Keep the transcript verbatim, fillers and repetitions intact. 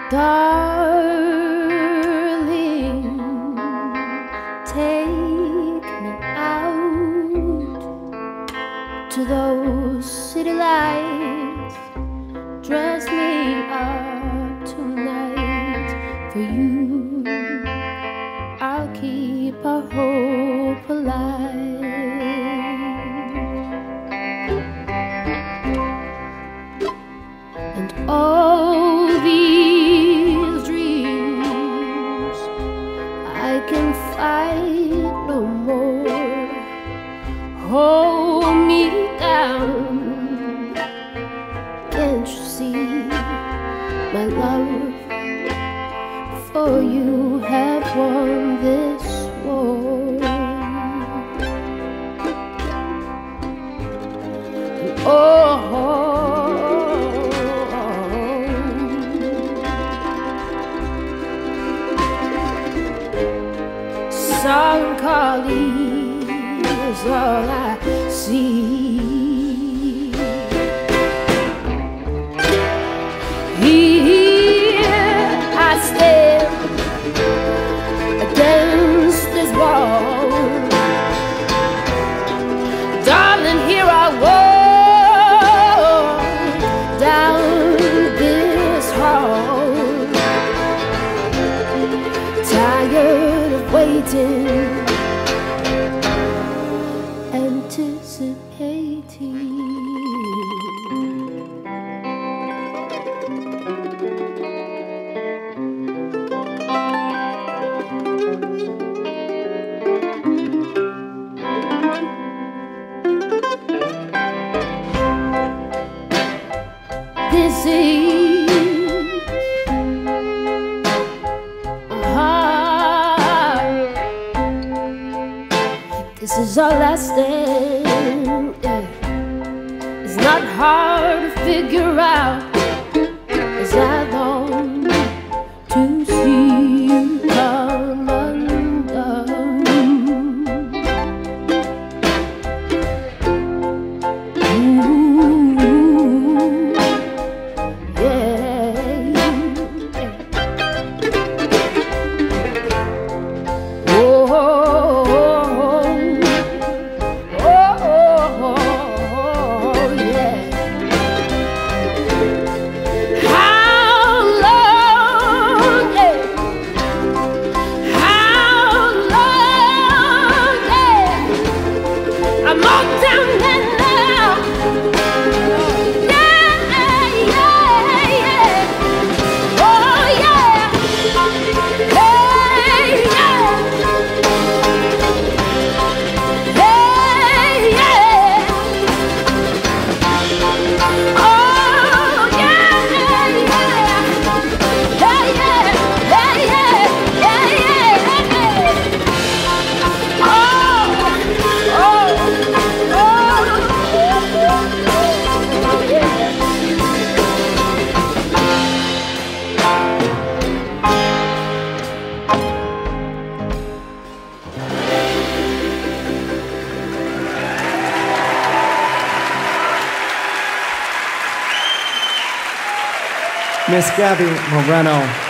Darling, take me out to those city lights. Dress me up tonight. For you, I'll keep our hope alive. And all these dreams I can fight no more. Hold me down. Can't you see my love for you have won this war? And oh, Solemncholy is all I see. Here I stand against this wall. Darling, here I walk down this hall, tired of waiting, anticipating. This is hard. This is all I stand. Yeah. It's not hard to figure out, as I long to see you come undone. Ooh, yeah. Oh, oh, oh, yeah. How long, yeah? How long, yeah? I'm all down there now. Yeah, yeah, yeah. Oh, yeah. Hey, yeah. Hey, yeah. Oh, yeah, yeah, yeah. Hey, yeah. Hey, yeah. Yeah, yeah, yeah. Oh, oh, oh, oh, yeah. Miss Gaby Moreno.